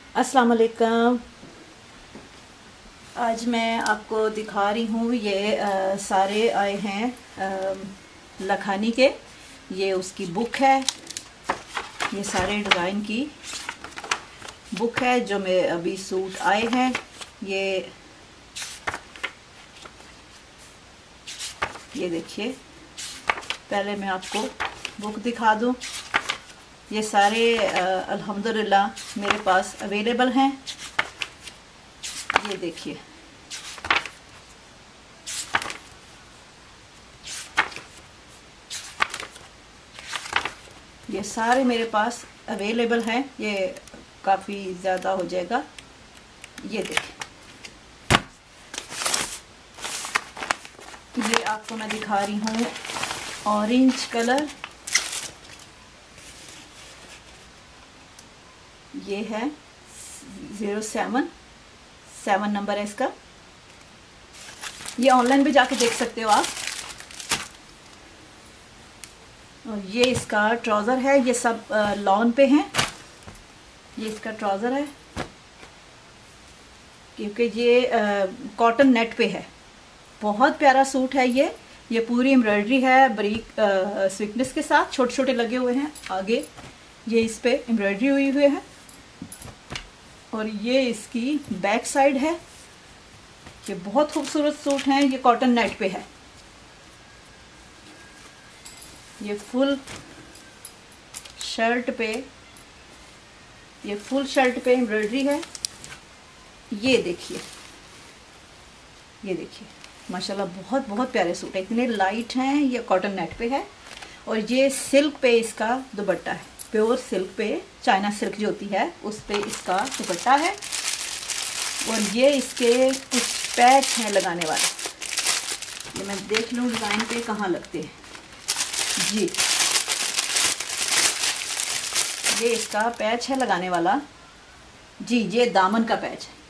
अस्सलाम वालेकुम। आज मैं आपको दिखा रही हूँ ये सारे आए हैं लखानी के। ये उसकी बुक है, ये सारे डिज़ाइन की बुक है जो मैं अभी सूट आए हैं। ये देखिए, पहले मैं आपको बुक दिखा दूँ। ये सारे अल्हम्दुलिल्लाह मेरे पास अवेलेबल हैं। ये देखिए, ये सारे मेरे पास अवेलेबल हैं। ये काफ़ी ज़्यादा हो जाएगा। ये देखिए, ये आपको मैं दिखा रही हूँ ऑरेंज कलर। ये है 077 नंबर है इसका। ये ऑनलाइन भी जाके देख सकते हो आप। और ये इसका ट्राउज़र है। ये सब लॉन पे हैं। ये इसका ट्राउज़र है क्योंकि ये कॉटन नेट पे है। बहुत प्यारा सूट है ये पूरी एम्ब्रॉयडरी है बारीक स्वीटनेस के साथ। छोटे छोटे लगे हुए हैं आगे, ये इस पे एम्ब्रॉयडरी हुई हुई है। और ये इसकी बैक साइड है। ये बहुत खूबसूरत सूट है। ये कॉटन नेट पे है। ये फुल शर्ट पे एम्ब्रॉयडरी है। ये देखिए, माशाल्लाह बहुत बहुत प्यारे सूट है। इतने लाइट हैं। ये कॉटन नेट पे है और ये सिल्क पे इसका दुपट्टा है। प्योर सिल्क पे, चाइना सिल्क जो होती है उस पे इसका दुपट्टा है। और ये इसके कुछ पैच हैं लगाने वाले। ये मैं देख लूँ डिज़ाइन पे कहाँ लगते हैं। जी, ये इसका पैच है लगाने वाला। जी, ये दामन का पैच है।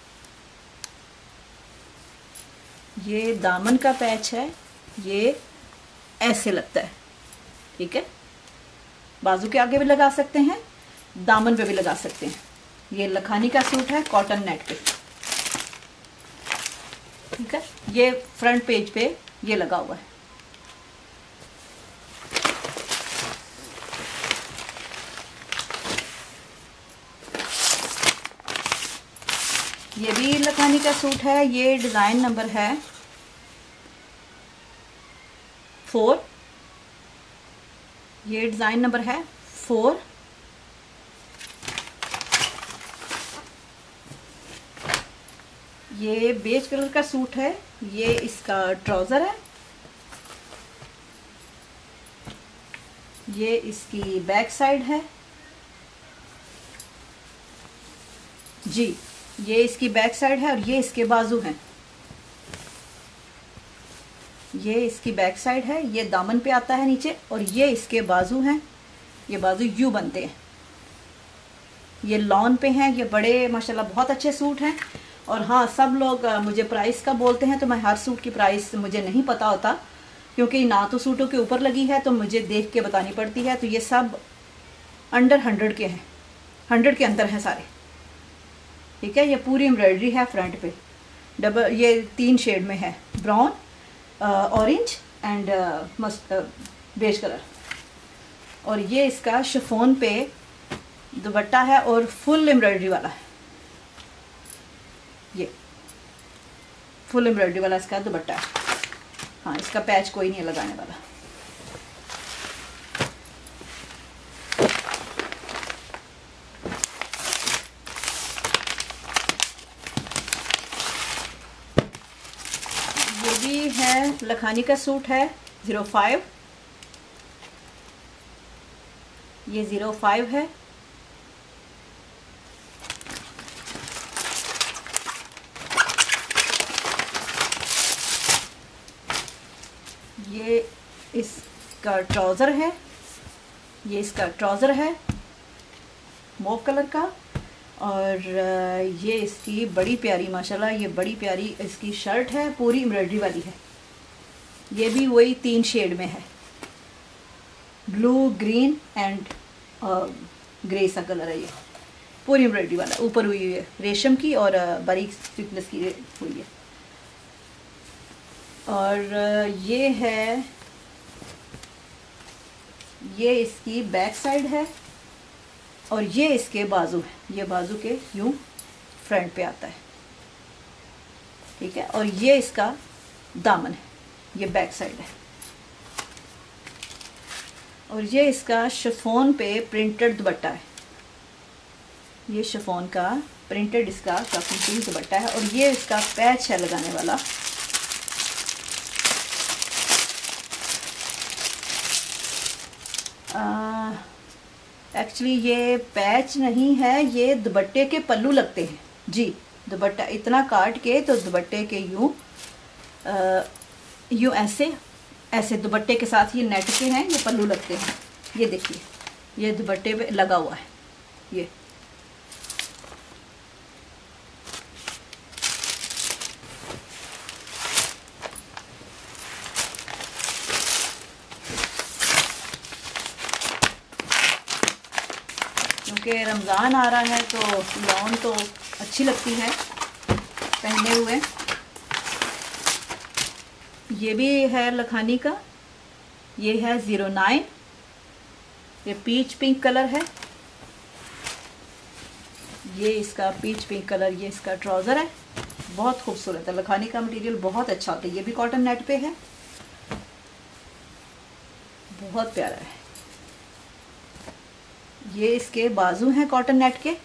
ये दामन का पैच है। ये ऐसे लगता है, ठीक है। बाजू के आगे भी लगा सकते हैं, दामन पे भी लगा सकते हैं। ये लखानी का सूट है कॉटन नेट पे, ठीक है। ये फ्रंट पेज पे ये लगा हुआ है। ये भी लखानी का सूट है। ये डिज़ाइन नंबर है 4। ये डिज़ाइन नंबर है 4। ये बेज कलर का सूट है। ये इसका ट्राउज़र है। ये इसकी बैक साइड है। जी, ये इसकी बैक साइड है और ये इसके बाजू हैं। ये इसकी बैक साइड है। ये दामन पे आता है नीचे और ये इसके बाजू हैं। ये बाजू यू बनते हैं। ये लॉन पे हैं। ये बड़े माशाल्लाह बहुत अच्छे सूट हैं। और हाँ, सब लोग मुझे प्राइस का बोलते हैं तो मैं हर सूट की प्राइस मुझे नहीं पता होता क्योंकि ना तो सूटों के ऊपर लगी है तो मुझे देख के बतानी पड़ती है। तो ये सब अंडर 100 के हैं, 100 के अंदर हैं सारे, ठीक है। ये पूरी एम्ब्रॉयडरी है फ्रंट पे। डबल, ये 3 शेड में है, brown, orange and must beige colour. और ये इसका शिफॉन पे दुपट्टा है और फुल एम्ब्रॉयडरी वाला है। ये फुल एम्ब्रॉयडरी वाला इसका दुपट्टा है। हाँ, इसका पैच कोई नहीं है लगाने वाला। ये भी है लखानी का सूट है 05। ये 05 है। ये इसका ट्राउज़र है। ये इसका ट्राउज़र है मॉव कलर का। और ये इसकी बड़ी प्यारी, माशाल्लाह ये बड़ी प्यारी इसकी शर्ट है, पूरी एम्ब्रॉयडरी वाली है। ये भी वही 3 शेड में है, ब्लू, ग्रीन एंड ग्रे सा कलर है ये। पूरी एम्ब्रॉयडरी वाला, ऊपर हुई है रेशम की और बारीक स्टिफनेस की हुई है। और ये है, ये इसकी बैक साइड है और ये इसके बाजू है। ये बाजू के यूं फ्रंट पे आता है, ठीक है। और ये इसका दामन है, ये बैक साइड है। और ये इसका शिफॉन पे प्रिंटेड दुपट्टा है। ये शिफॉन का प्रिंटेड इसका काफी दुपट्टा है। और ये इसका पैच है लगाने वाला। एक्चुअली ये पैच नहीं है, ये दुपट्टे के पल्लू लगते हैं जी। दुपट्टा इतना काट के तो दुपट्टे के यूं ऐसे ऐसे दुपट्टे के साथ ये नेट के हैं, ये पल्लू लगते हैं। ये देखिए, ये दुपट्टे पे लगा हुआ है ये। क्योंकि रमज़ान आ रहा है तो लॉन तो अच्छी लगती है पहने हुए। ये भी है लखानी का, ये है 09, ये पीच पिंक कलर है। ये इसका पीच पिंक कलर, ये इसका ट्राउज़र है। बहुत खूबसूरत है, लखानी का मटेरियल बहुत अच्छा होता है। ये भी कॉटन नेट पे है, बहुत प्यारा है। ये इसके बाजू हैं कॉटन नेट के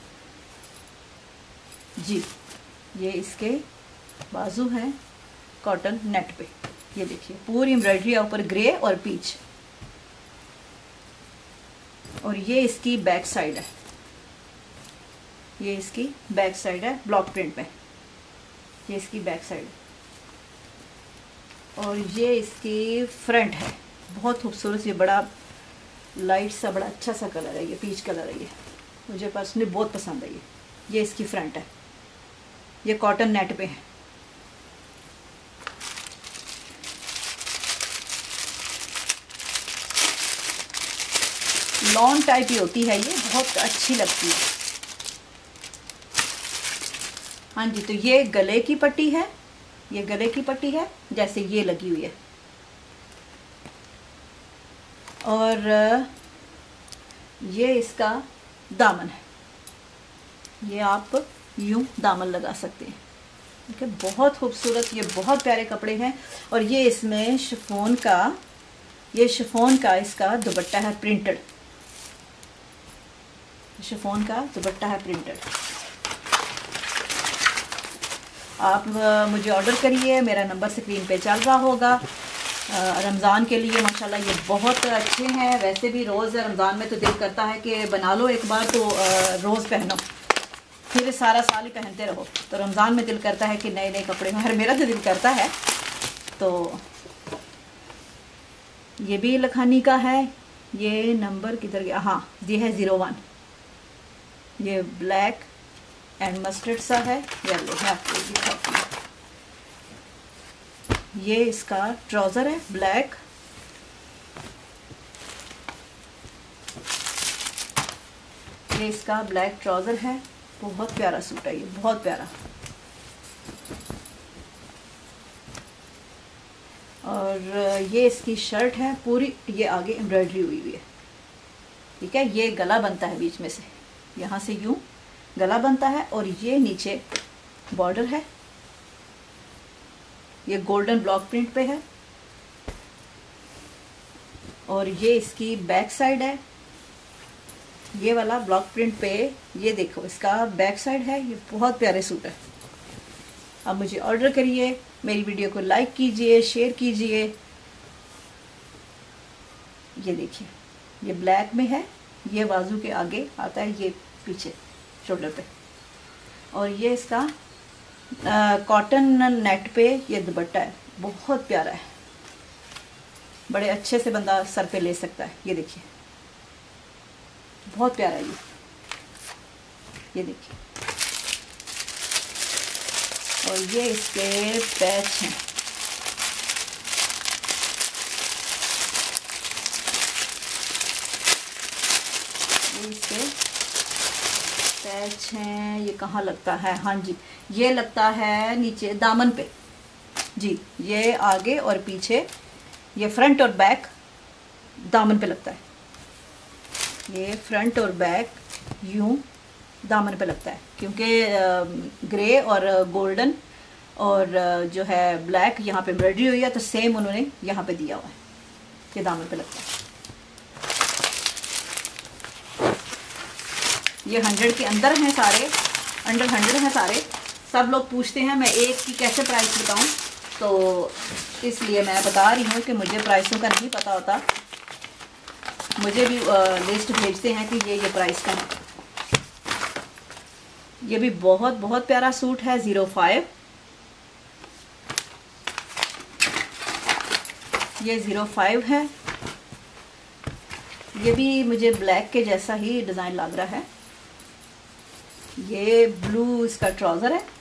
जी। ये इसके बाजू हैं कॉटन नेट पे। ये देखिए पूरी एम्ब्रॉयडरी है ऊपर, ग्रे और पीच। और ये इसकी बैक साइड है, ये इसकी बैक साइड है ब्लॉक प्रिंट में। ये इसकी बैक साइड और ये इसकी फ्रंट है। बहुत खूबसूरत, ये बड़ा लाइट सा बड़ा अच्छा सा कलर है, ये पीच कलर है। ये मुझे पर्सनली बहुत पसंद है। ये इसकी फ्रंट है, ये कॉटन नेट पे है। लॉन टाइप ही होती है, ये बहुत अच्छी लगती है। हाँ जी, तो ये गले की पट्टी है, ये गले की पट्टी है जैसे ये लगी हुई है। और ये इसका दामन है, ये आप यूं दामन लगा सकते हैं, ठीक है। बहुत खूबसूरत, ये बहुत प्यारे कपड़े हैं। और ये इसमें शिफॉन का, ये शिफॉन का इसका दुपट्टा है प्रिंटेड। शिफॉन का दुपट्टा है प्रिंटेड। आप मुझे ऑर्डर करिए, मेरा नंबर स्क्रीन पे चल रहा होगा। रमज़ान के लिए माशाल्लाह ये बहुत अच्छे हैं। वैसे भी रोज़ रमज़ान में तो दिल करता है कि बना लो एक बार तो रोज़ पहनो, फिर सारा साल ही पहनते रहो। तो रमज़ान में दिल करता है कि नए नए कपड़े हो, मेरा तो दिल करता है। तो ये भी लखानी का है। ये नंबर किधर गया? हाँ, ये है 01। ये ब्लैक एंड मस्टर्ड सा है, येलो है। आपको दिखाती हूँ, ये इसका ट्राउज़र है ब्लैक। ये इसका ब्लैक ट्राउज़र है, बहुत प्यारा सूट है ये, बहुत प्यारा। और ये इसकी शर्ट है पूरी, ये आगे एम्ब्रॉयडरी हुई हुई है, ठीक है। ये गला बनता है बीच में से, यहाँ से यूं गला बनता है और ये नीचे बॉर्डर है। ये गोल्डन ब्लॉक प्रिंट पे है। और ये इसकी बैक साइड है, ये वाला ब्लॉक प्रिंट पे। ये देखो इसका बैक साइड है। ये बहुत प्यारे सूट है। अब मुझे ऑर्डर करिए, मेरी वीडियो को लाइक कीजिए, शेयर कीजिए। ये देखिए, ये ब्लैक में है, ये बाजू के आगे आता है, ये पीछे शोल्डर पे। और ये इसका कॉटन नेट पे ये दुपट्टा है, बहुत प्यारा है। बड़े अच्छे से बंदा सर पे ले सकता है। ये देखिए, बहुत प्यारा है ये देखिए। और ये इसके पैच हैं, ये इसके पैच हैं, ये कहाँ लगता है, हाँ जी ये लगता है नीचे दामन पे जी, ये आगे और पीछे, ये फ्रंट और बैक दामन पे लगता है, ये फ्रंट और बैक यूं दामन पे लगता है, क्योंकि ग्रे और गोल्डन और जो है ब्लैक यहाँ पे एम्ब्रॉयडरी हुई है, तो सेम उन्होंने यहाँ पे दिया हुआ है, ये दामन पे लगता है। ये 100 के अंदर हैं सारे, अंडर 100 हैं सारे। सब लोग पूछते हैं मैं एक की कैसे प्राइस बताऊं, तो इसलिए मैं बता रही हूँ कि मुझे प्राइसों का नहीं पता होता, मुझे भी लिस्ट भेजते हैं कि ये प्राइस का है। ये भी बहुत बहुत प्यारा सूट है, 05, ये 05 है। ये भी मुझे ब्लैक के जैसा ही डिज़ाइन लग रहा है। ये ब्लू इसका ट्राउज़र है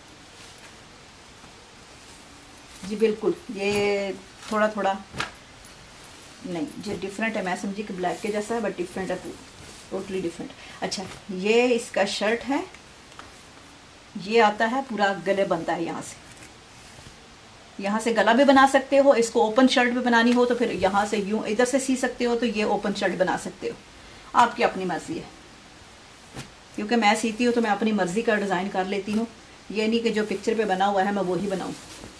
जी, बिल्कुल ये थोड़ा थोड़ा नहीं, ये डिफरेंट है, मैं समझी कि ब्लैक के जैसा है बट डिफरेंट है, टोटली डिफरेंट। अच्छा ये इसका शर्ट है, ये आता है पूरा गले बनता है यहाँ से गला भी बना सकते हो, इसको ओपन शर्ट भी बनानी हो तो फिर यहाँ से यूं इधर से सी सकते हो, तो ये ओपन शर्ट बना सकते हो, आपकी अपनी मर्जी है। क्योंकि मैं सीती हूँ तो मैं अपनी मर्जी का डिज़ाइन कर लेती हूँ, ये नहीं कि जो पिक्चर पे बना हुआ है मैं वही बनाऊँ।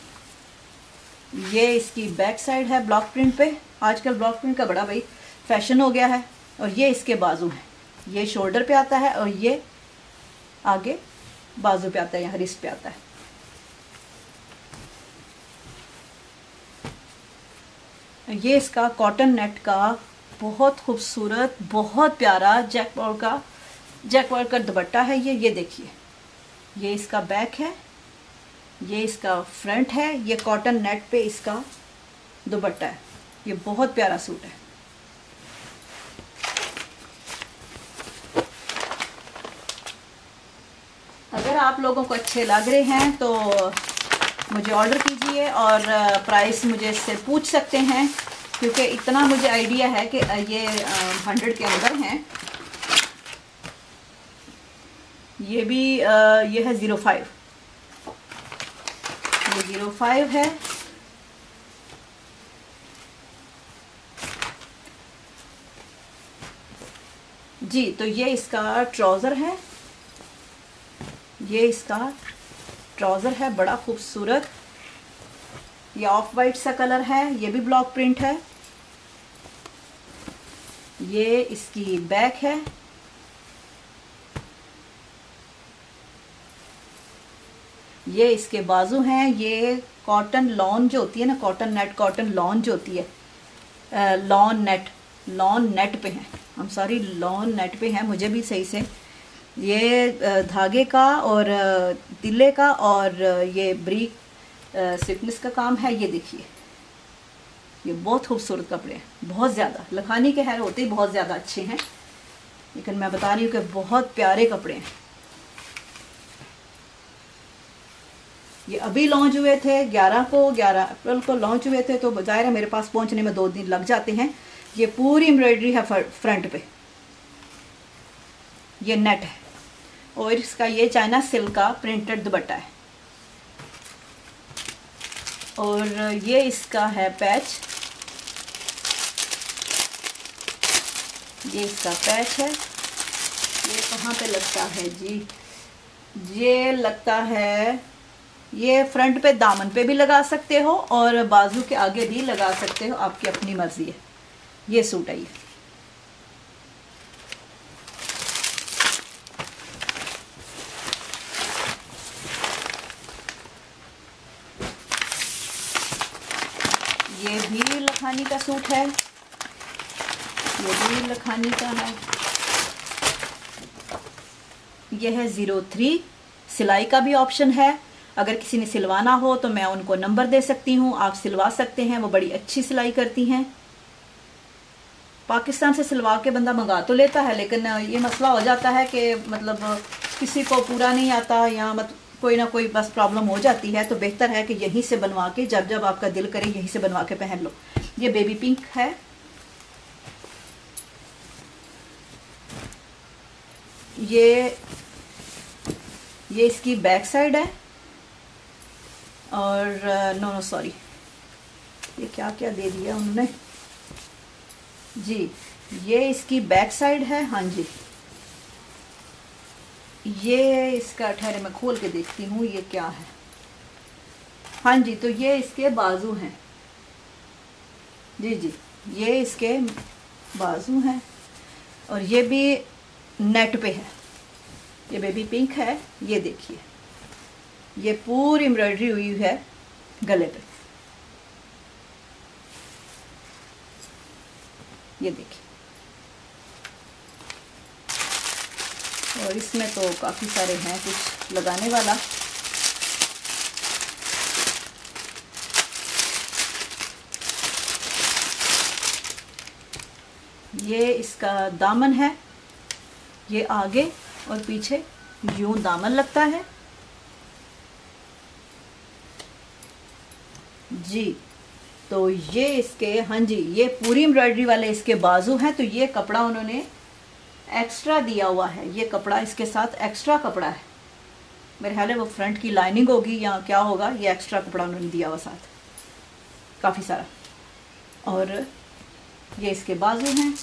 ये इसकी बैक साइड है ब्लॉक प्रिंट पे, आजकल ब्लॉक प्रिंट का बड़ा भाई फैशन हो गया है। और ये इसके बाजू हैं, ये शोल्डर पे आता है और ये आगे बाजू पे आता है, यहाँ रिस्ट पे आता है। ये इसका कॉटन नेट का बहुत खूबसूरत बहुत प्यारा जैकवर्क का दुपट्टा है। ये देखिए, ये इसका बैक है, ये इसका फ्रंट है, ये कॉटन नेट पे इसका दुपट्टा है। ये बहुत प्यारा सूट है। अगर आप लोगों को अच्छे लग रहे हैं तो मुझे ऑर्डर कीजिए और प्राइस मुझे इससे पूछ सकते हैं, क्योंकि इतना मुझे आइडिया है कि ये 100 के अंदर हैं। ये भी ये है 05, ये 05 है। जी तो ये इसका ट्राउज़र है, ये इसका ट्राउज़र है बड़ा खूबसूरत, ये ऑफ वाइट सा कलर है, ये भी ब्लॉक प्रिंट है। ये इसकी बैक है, ये इसके बाजू हैं। ये कॉटन लॉन जो होती है ना, कॉटन नेट कॉटन लॉन जो होती है, लॉन नेट पे है, हम सॉरी लॉन नेट पे है, मुझे भी सही से ये धागे का और तिल्ले का और ये ब्रीक स्टिफनेस का काम है। ये देखिए, ये बहुत खूबसूरत कपड़े हैं, बहुत ज़्यादा लखानी के हैर होते ही बहुत ज़्यादा अच्छे हैं, लेकिन मैं बता रही हूँ कि बहुत प्यारे कपड़े हैं। ये अभी लॉन्च हुए थे, 11 अप्रैल को लॉन्च हुए थे, तो ज़ाहिर है मेरे पास पहुंचने में 2 दिन लग जाते हैं। ये पूरी एम्ब्रॉयडरी है फ्रंट पे, ये नेट है और इसका ये चाइना सिल्क का प्रिंटेड दुपट्टा है। और ये इसका है पैच, ये इसका पैच है। ये कहाँ पे लगता है जी, ये लगता है, ये फ्रंट पे दामन पे भी लगा सकते हो और बाजू के आगे भी लगा सकते हो, आपकी अपनी मर्जी है। ये सूट है ये भी लखानी का सूट है, ये भी लखानी का है। ये है 03, सिलाई का भी ऑप्शन है, अगर किसी ने सिलवाना हो तो मैं उनको नंबर दे सकती हूँ, आप सिलवा सकते हैं, वो बड़ी अच्छी सिलाई करती हैं। पाकिस्तान से सिलवा के बंदा मंगा तो लेता है, लेकिन ये मसला हो जाता है कि मतलब किसी को पूरा नहीं आता या कोई ना कोई बस प्रॉब्लम हो जाती है, तो बेहतर है कि यहीं से बनवा के जब जब आपका दिल करे यहीं से बनवा के पहन लो। ये बेबी पिंक है, ये ये इसकी बैक साइड है। और नो नो सॉरी, ये क्या क्या दे दिया उन्होंने जी। ये इसकी बैक साइड है। हाँ जी, ये इसका, ठहरे मैं खोल के देखती हूँ ये क्या है। हाँ जी, तो ये इसके बाजू हैं जी जी, ये इसके बाजू हैं। और ये भी नेट पे है, ये बेबी पिंक है। ये देखिए, ये पूरी एम्ब्रॉयडरी हुई है गले पे। ये देखिए, और इसमें तो काफ़ी सारे हैं कुछ लगाने वाला। ये इसका दामन है, ये आगे और पीछे यूं दामन लगता है जी। तो ये इसके, हाँ जी, ये पूरी एम्ब्रॉयडरी वाले इसके बाजू हैं। तो ये कपड़ा उन्होंने एक्स्ट्रा दिया हुआ है, ये कपड़ा इसके साथ एक्स्ट्रा कपड़ा है। मेरे ख्याल है वो फ्रंट की लाइनिंग होगी या क्या होगा, ये एक्स्ट्रा कपड़ा उन्होंने दिया हुआ साथ, काफ़ी सारा। और ये इसके बाजू हैं।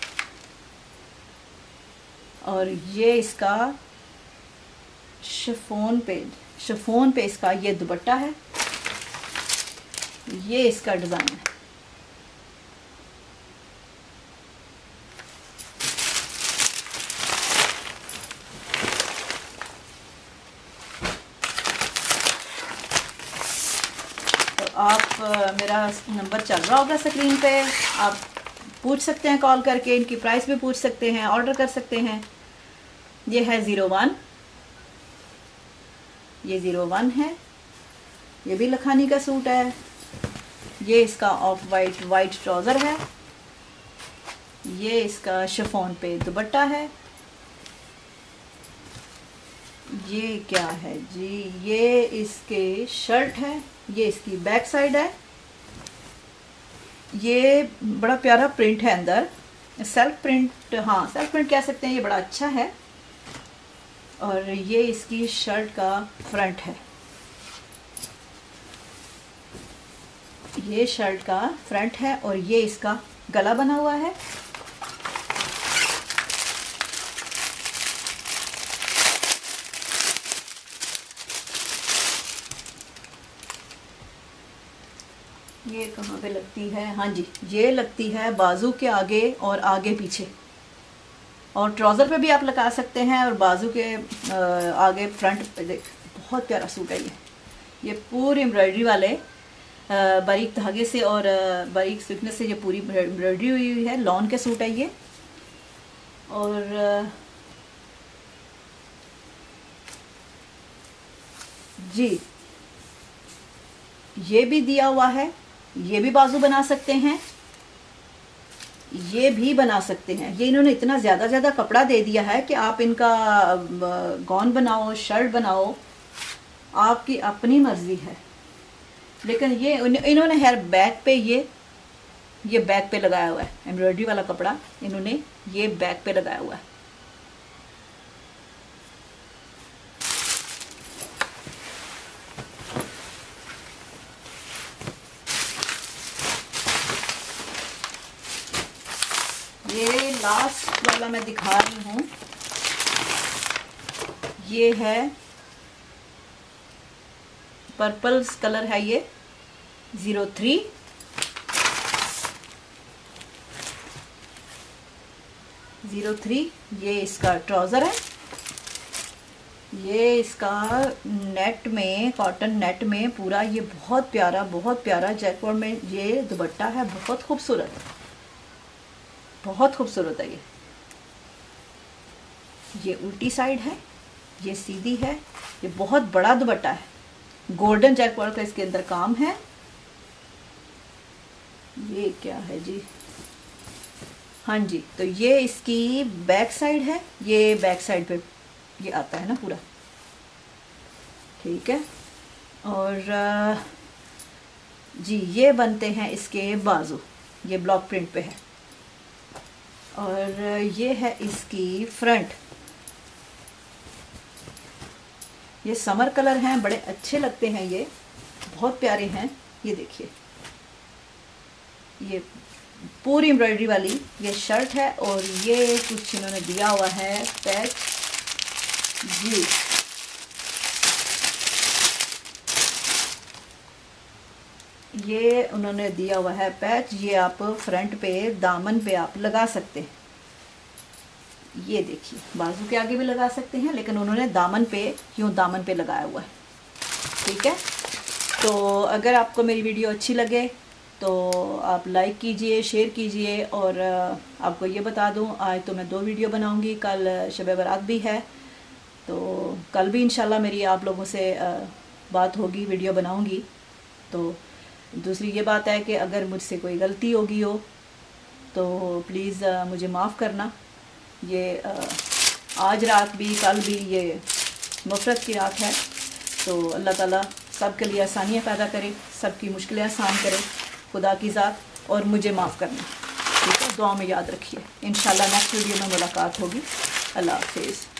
और ये इसका शिफॉन पे इसका ये दुपट्टा है। ये इसका डिज़ाइन है। तो आप मेरा नंबर चल रहा होगा स्क्रीन पे, आप पूछ सकते हैं कॉल करके, इनकी प्राइस भी पूछ सकते हैं, ऑर्डर कर सकते हैं। ये है 01, ये 01 है। ये भी लखानी का सूट है। ये इसका ऑफ वाइट ट्राउज़र है। ये इसका शिफॉन पे दुपट्टा है। ये क्या है जी, ये इसके शर्ट है। ये इसकी बैक साइड है। ये बड़ा प्यारा प्रिंट है अंदर, सेल्फ प्रिंट, हाँ सेल्फ प्रिंट कह सकते हैं, ये बड़ा अच्छा है। और ये इसकी शर्ट का फ्रंट है। ये शर्ट का फ्रंट है और ये इसका गला बना हुआ है। ये कहाँ पे लगती है, हाँ जी, ये लगती है बाजू के आगे और आगे पीछे। और ट्राउज़र पे भी आप लगा सकते हैं और बाजू के आगे फ्रंट पे। देख, बहुत प्यारा सूट है ये पूरी एम्ब्रॉयडरी वाले बारीक धागे से और बारीक स्टिफनेस से ये पूरी एम्ब्रॉयडरी हुई है। लॉन के सूट है ये। और जी, ये भी दिया हुआ है। ये भी बाजू बना सकते हैं, ये भी बना सकते हैं। ये इन्होंने इतना ज़्यादा कपड़ा दे दिया है कि आप इनका गॉन बनाओ, शर्ट बनाओ, आपकी अपनी मर्जी है। लेकिन ये इन्होंने हेयर बैक पे ये बैक पे लगाया हुआ है। एम्ब्रॉयडरी वाला कपड़ा इन्होंने ये बैक पे लगाया हुआ है। ये लास्ट वाला मैं दिखा रही हूँ। ये है पर्पल कलर है, ये 03। ये इसका ट्राउज़र है। ये इसका नेट में, कॉटन नेट में पूरा, ये बहुत प्यारा जयपुर में ये दुपट्टा है। बहुत खूबसूरत है ये उल्टी साइड है, ये सीधी है। ये बहुत बड़ा दुपट्टा है, गोल्डन जैकवर्क का इसके अंदर काम है। ये क्या है जी, हाँ जी, तो ये इसकी बैक साइड है। ये बैक साइड पे ये आता है ना पूरा, ठीक है। और जी, ये बनते हैं इसके बाजू, ये ब्लॉक प्रिंट पे है। और ये है इसकी फ्रंट। ये समर कलर हैं, बड़े अच्छे लगते हैं, ये बहुत प्यारे हैं। ये देखिए, ये पूरी एम्ब्रॉयडरी वाली ये शर्ट है और ये कुछ इन्होंने दिया हुआ है पैच जी। ये उन्होंने दिया हुआ है पैच, ये आप फ्रंट पे दामन पे आप लगा सकते हैं। ये देखिए, बाजू के आगे भी लगा सकते हैं, लेकिन उन्होंने दामन पे, यूँ दामन पे लगाया हुआ है। ठीक है, तो अगर आपको मेरी वीडियो अच्छी लगे तो आप लाइक कीजिए, शेयर कीजिए। और आपको ये बता दूं, आज तो मैं 2 वीडियो बनाऊंगी, कल शब बारात भी है, तो कल भी इंशाल्लाह मेरी आप लोगों से बात होगी, वीडियो बनाऊंगी। तो दूसरी ये बात है कि अगर मुझसे कोई गलती होगी हो तो प्लीज़ मुझे माफ़ करना। ये आज रात भी, कल भी ये मफ़रत की रात है, तो अल्लाह ताला सब के लिए आसानियाँ पैदा करे, सबकी मुश्किलें आसान करे, खुदा की ज़ात, और मुझे माफ़ करना। ठीक है, दुआ में याद रखिए। इंशाल्लाह नेक्स्ट वीडियो में मुलाकात होगी। अल्लाह हाफिज़।